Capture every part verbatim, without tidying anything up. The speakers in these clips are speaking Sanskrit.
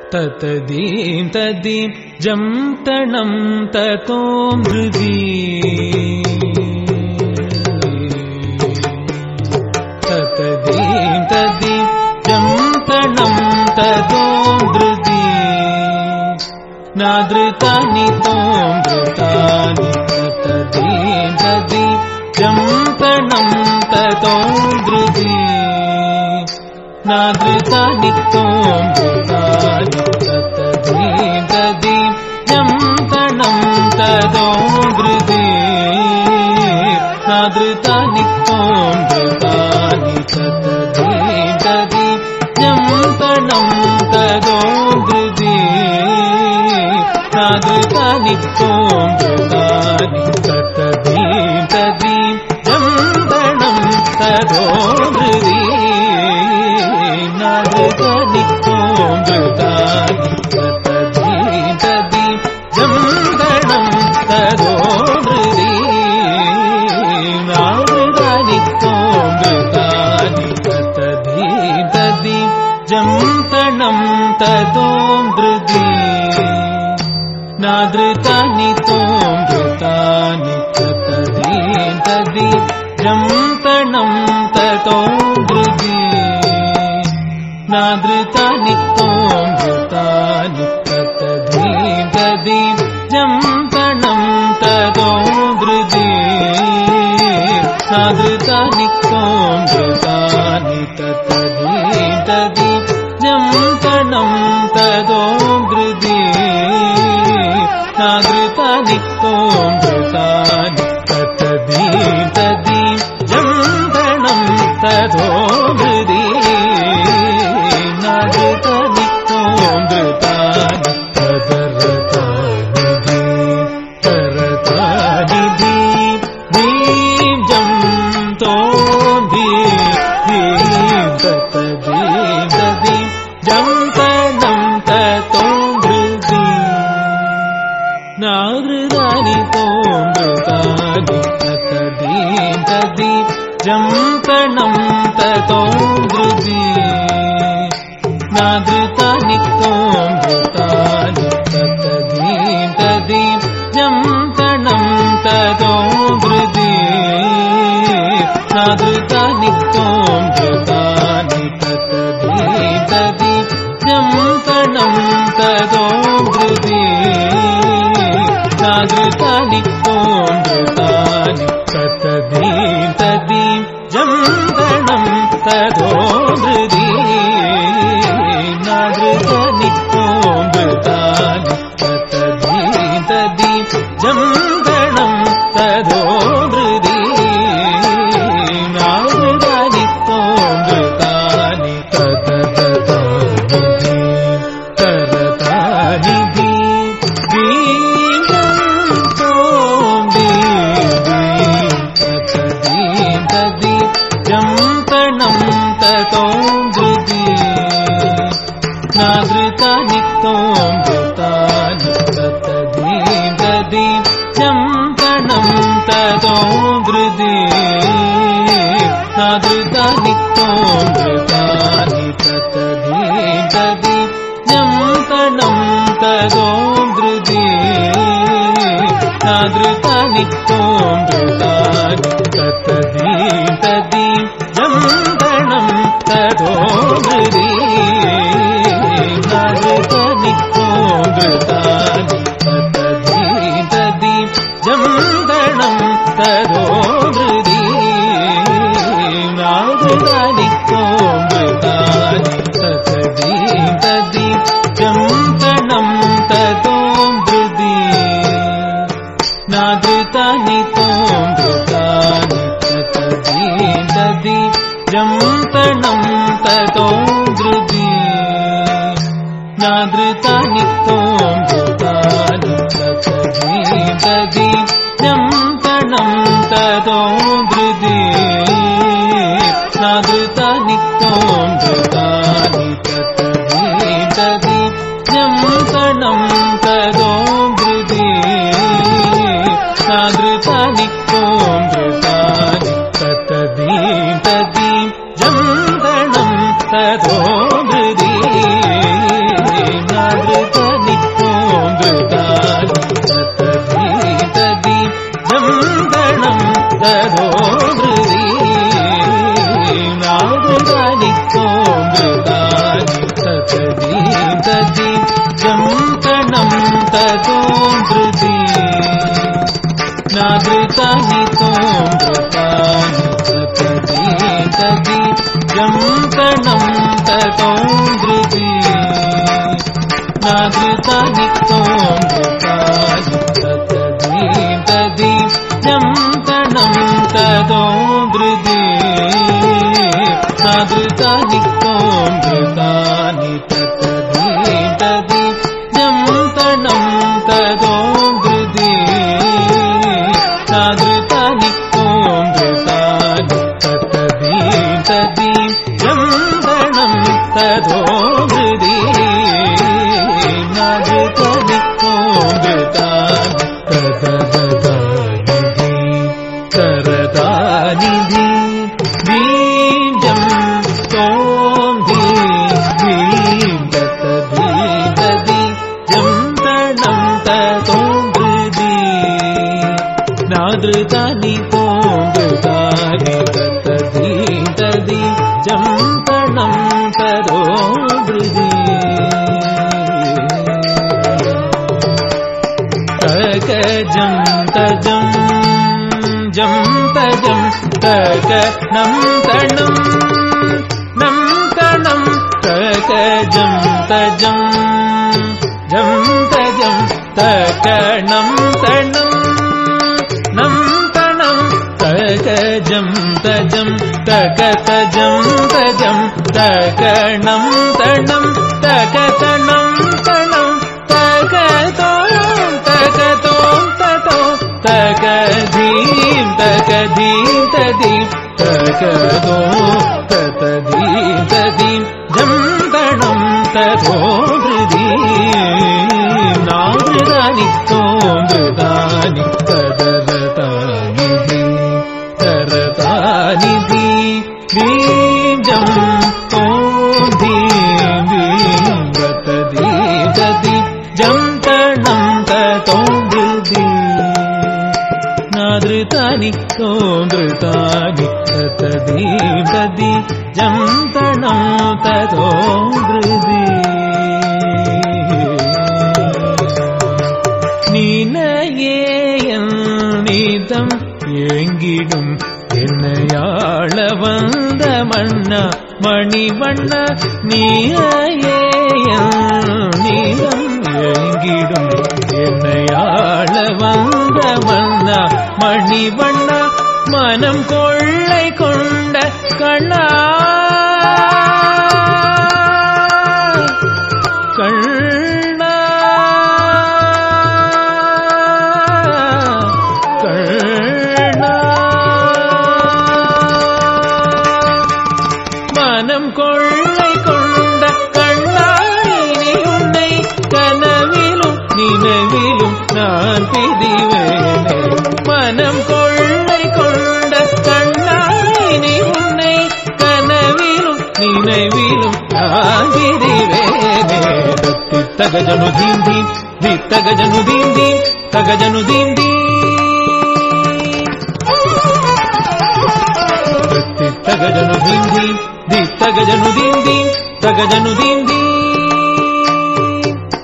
ततदीं तदीं जं तणं ततो मृदी ततदीं तदीं जं तणं ततो मृदी नादृतानि तोमृतानि ततदीं तदीं जं तणं ततो मृदी नादृतानि तोमृतानि ततदीं तदीं जं तणं ततो मृदी नादृतानि तोमृतानि ततदीं तदीं जं तणं ततो मृदी नादृतानि तोमृतानि ततदीं तदीं जं तणं ततो मृदी नादृतानि तोमृतानि ततदीं तदीं जं तणं ततो मृदी नादृतानि तोमृतानि ततदीं तदीं जं तणं ततो मृदी नादृतानि तोमृतानि ततदीं तदीं जं तणं ततो मृदी नादृतानि तोमृतानि ततदीं तदीं जं तणं ततो मृदी नादृतानि तोमृतानि ततदीं तदीं जं तणं ततो मृदी नादृतानि तोमृतानि ततदीं तदीं जं तणं ततो मृदी नादृतानि तोमृतानि तदरतानि तरतानि धीं धीं जं तोमृदी ततदीं तदीं जं तणं ततो मृदी नादृतानि तोमृतानि ततदीं तदीं जं तणं ततो मृदी नादृतानि तोमृतानि ततदीं तदीं जं तणं ततो मृदी नादृतानि तोमृतानि ततदीं तदीं जं तणं ततो मृदी नादृतानि तोमृतानि ततदीं तदीं जं तणं ततो मृदी नादृतानि तोमृतानि ततदीं तदीं जं तणं ततो मृदी नादृतानि तोमृतानि ततदतानि तरतानि धीं धीं ततदीं तदीं जं तणं ततो मृदी नादृतानि तोमृतानि ततदीं तदीं जं तणं ततो मृदी नादृतानि तोमृतानि ततदीं तदीं जं तणं ततो मृदी नादृतानि तोमृतानि ततदीं तदीं जं तणं ततो मृदी नादृतानि तोमृतानि ततदीं तदीं जं तणं ततो मृदी नादृतानि तोमृतानि ततदीं तदीं जं तणं ततो मृदी नादृतानि तोमृतानि ततदीं तदीं जं तणं ततो मृदी नादृतानि तोमृतानि ततदीं तदीं जं तणं ततो मृदी नादृतानि तोमृतानि ततदीं तदीं जं तणं ततो मृदी नादृतानि तोमृतानि ततदीं तदीं जं तणं ततो मृदी तजं जं तजं तक नं तणं नं तणं तक जं तजं जं तजं तक नं तणं नं तणं तक जं तजं तक तजं तजं तक नं तणं तक तणं तणं तक तों तक तों ततो तक धीं तक धीं तदीं तक तों तत धीं तदीं जं तणं ततो हृदीं नामृतानि तोमृतानि तदरतानि तरतानि धीं जं तों धीं धीं तत धीं तदीं जं तणं ततो हृदीं नादृतानि तोमृतानि तत धीं तदीं जं तणं ततो हृदीं நீனையேயன்னிதம் ஏங்கிடும் என்னையாள வந்த மன்னா மணிவண்ண நீனையேயன்னிதம் ஏங்கிடும் என்னையாள வந்த மன்னா மணிவண்ண மனம் கொள்ளை கொண்ட கண்ணா கண்ணா கண்ணா மனம் கொள்ளை கொண்ட கண்ணா இனி உன்னை கனவிலும் நினைவிலும் நான் பிரிவேனே மனம் கொள்ளை கொண்ட கண்ணா இனி உன்னை கனவிலும் நினைவிலும் நான் பிரிவேனே தகஜனு தீம் தீம் தி தகஜனு தீம் தீம் தகஜனு தீம் தீம் தகஜனு தீம் தீம் தி தகஜனு தீம் தீம் தகஜனு தீம் தீம்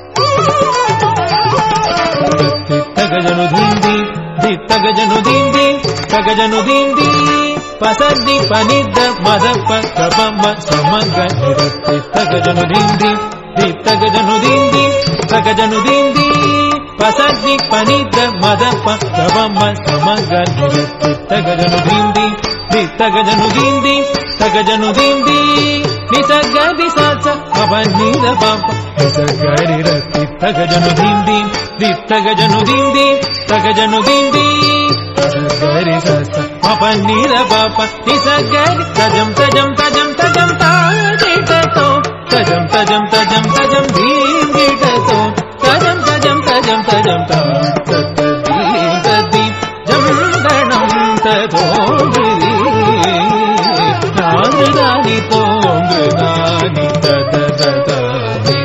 தகஜனு தீம் தீம் தி தகஜனு தீம் தீம் தகஜனு தீம் தீம் பசதி பனித மதப்ப கபம சமங்க நிறுத்தி தகஜனு தீம் தீம் தி தகஜனு தீம் தீம் தகஜனு தீம் தீம் பசதி பனித மதப்ப கபம சமங்க நிறுத்தி தகஜனு தீம் தீம் தி தகஜனு தீம் தீம் தகஜனு தீம் தீம் நிசக திசாச்ச அவனித பாப்ப நிசகரி ரத்தி தகஜனு தீம் தீம் தி தகஜனு தீம் தீம் தகஜனு தீம் தீம் நிசகரி சாச்ச அவனித பாப்ப நிசகரி தஜம் தஜம் தஜம் தஜம் தாஜிததோ தஜம் தஜம் தஜம் தஜம் தீம் ஜிததோ தஜம் தஜம் தஜம் தஜம் தீம் ததீம் ஜம் தணம் ததோ நாமృతాని తోమృతాని తదరతాని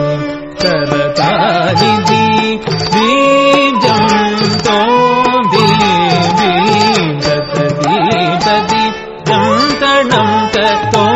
తరతాని దీజం తోం దీం దీం తదీ తదీ జం తణం తతో